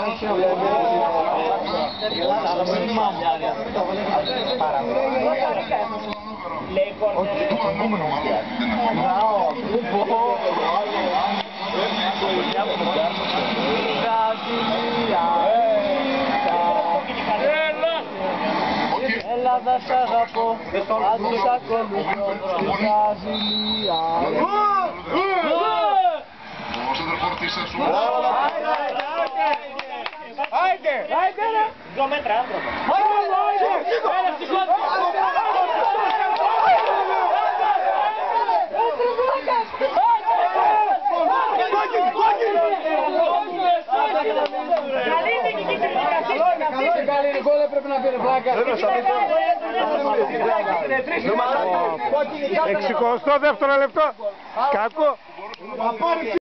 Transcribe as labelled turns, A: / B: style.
A: Ελλάδα σ' αγαπώ, αν τους ακολουθώ στη Βραζιλία. Άιντε ρε! 2 μέτρα άνθρωπο.
B: Καλή είναι γκολ, πρέπει να πήρε πλάκα.
C: 62ο λεπτό. Κακό.